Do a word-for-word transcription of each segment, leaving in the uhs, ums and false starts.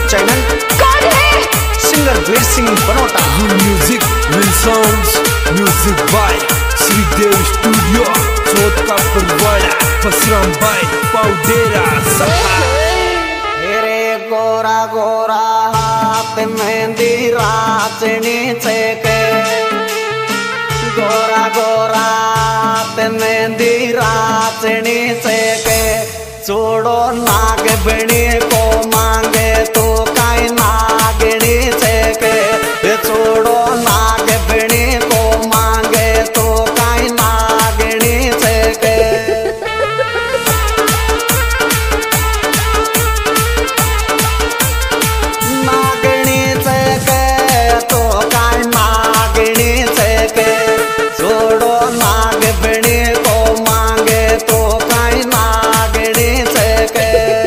Channel कौन है? Singer Veer Singh Banota. Music will sounds music by Shridev studio चौथ का परवाड़ा बसराम भाई पाउडेरा सफा। तेरे गोरा गोरा हाथ मेहंदी राचनी चेके, गोरा गोरा हाथ मेहंदी राचनी चेके, चूड़ो नाग बनी को मांगे तो काई नागनी चेके, चूड़ो नाग बनी को मांगे तो काई नागनी चेके। नागनी चेके तो काई नागनी चेके, चूड़ो नाग बनी को मांगे तो काई नागनी चेके।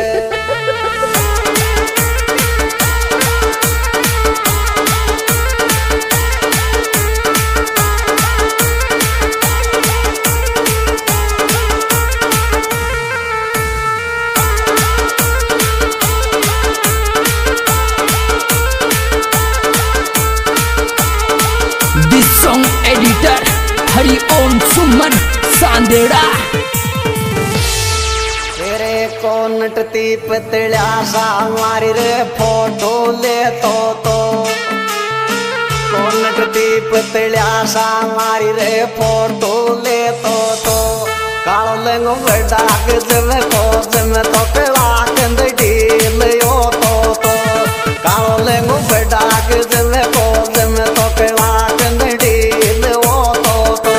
This song editor Hari Om Suman Sandera. तेरे को नटती पतला सा मारी रे फोटो ले तो तो, को नटती पतला सा मारी रे फोटो ले तो तो, कालो लेंगो बड़ा जब को जब तो कला कंद डील यो तो तो, कालो लेंगो बड़ा जब को जब तो कला कंद डील वो तो तो।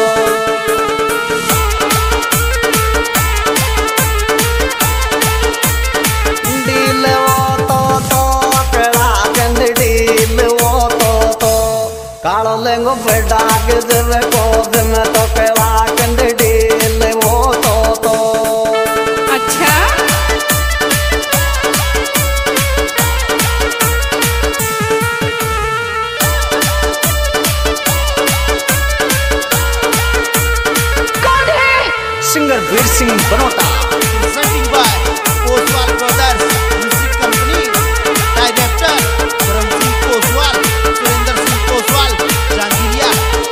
डील वो तो तो कला कंद डील वो तो तो, कालो लेंगो बड़ा जब को जब तो कला कंद डील वो तो तो। अच्छा कौन है? Singer Veer Singh Banota. presenting by Oswal Brothers Music Company, Director Karam Singh Oswal, Surender Singh Oswal, Jangiria।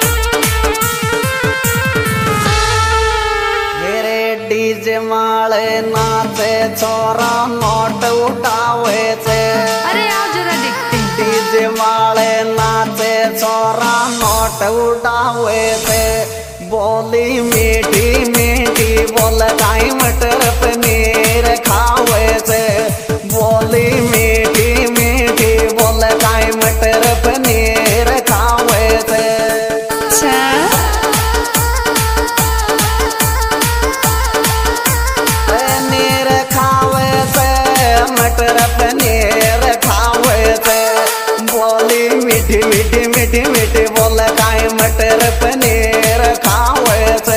मेरे डीजे माले नाचे छोरा नोट उठावे से, अरे आओ जरा देखते हैं। डीजे माले नाचे छोरा नोट उठावे से, बोली मीठी मीठी बोल गाई मटर पनीर खावे से, बोली मीठी मीठी बोल गाई मटर पनीर खावे से। अच्छा पनीर खावे से मटर पनीर खावे से, बोली मीठी मीठी मीठी मीठी बोल गाय मटर पनीर खावे से।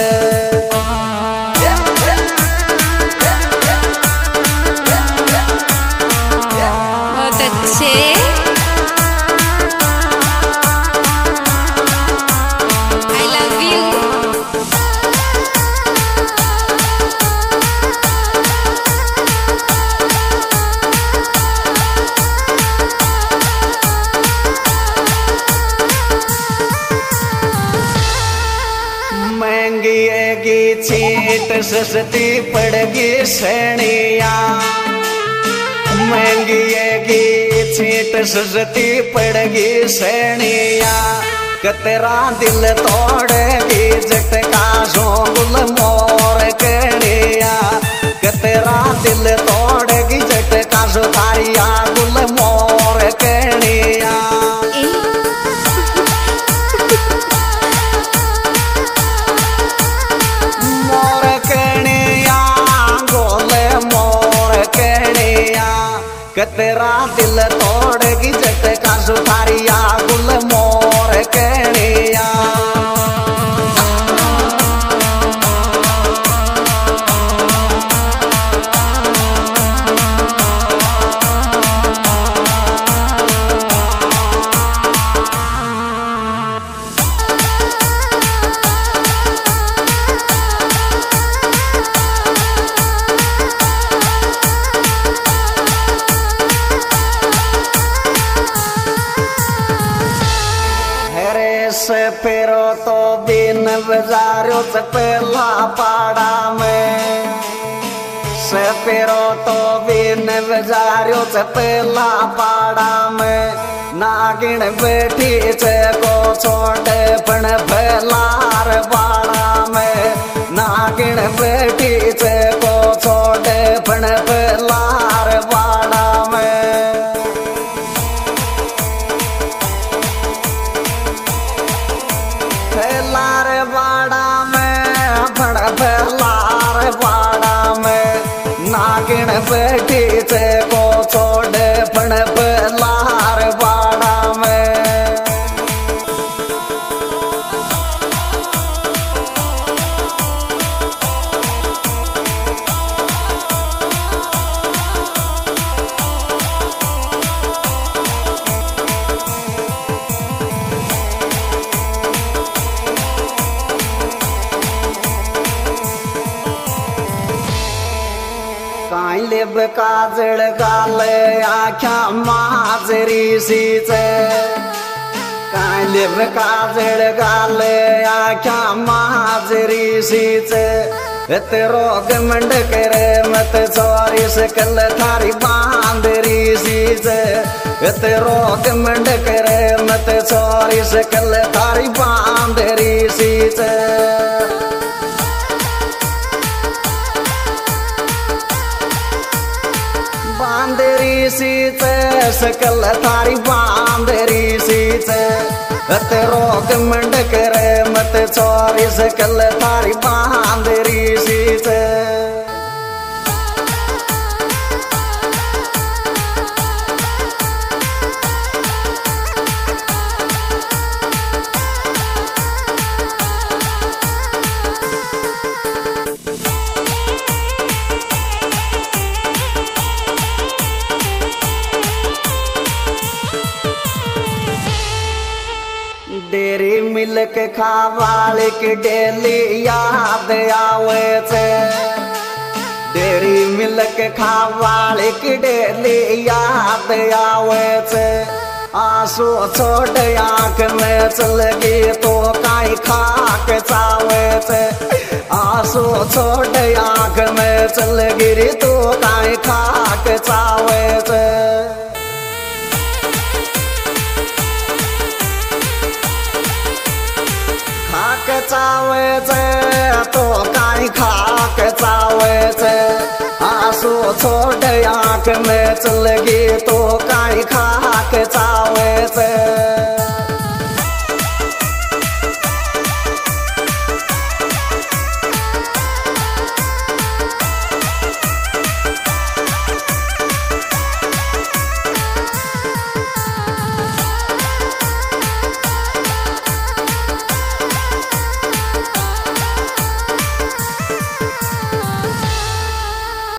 बहुत अच्छे। I love you. महंगी एगी छीट सस्ती पड़गी सैनिया, महंगी एगी छीट सस्ती पड़गी सैनिया, कतरा दिल तोड़ेगी झटका सो गुल मोर कणिया, कतरा दिल तोड़ेगी झटका सो तारिया गुल मोर कणिया। मोर कणिया गोले मोर कणिया, कतरा दिल तोड़ेगी झटका सुधारिया गुल मोर कणिया। से फेरो तो बिन बजारो से पहला पाड़ा में से फेरो तो बिन बजारो से पहला पाड़ा में नागिन बैठी से को छोटे पण फैलार बाड़ा में नागिन बैठी से को छोटे पण फैलार बाड़ा में फैलार बाड़ा में फण फैलार बाड़ा में नागिन बैठी से को छोटे पण फैलार बाड़ा में लिब काजल गाले आख्या माजरी सीचे काई लिब काजल गाले आख्या माजरी सीचे तेरो गमंड करे मत चोरी से कल थारी बांदरी सीचे तेरो गमंड करे मत चोरी से कल थारी बांदरी सीचे बांदरी सीते सकल थारी बांदरी सीते तेरो गमंड करे मत चोरी सकल थारी बांदरी सीते डेरी मिल्क खावाल के डेली याद आवे छे डेरी मिल्क खावाल के डेली याद आवे छे आंसू छोड़ आंख में चल गई तो काई खाक चावे छे आंसू छोड़ आंख में चल गिरी तो काई खाक चावे छे खाक चावे छे तो काई खाक चावे छे आंसू छोड़ आंख में चल गई तो काई खाक चावे छे।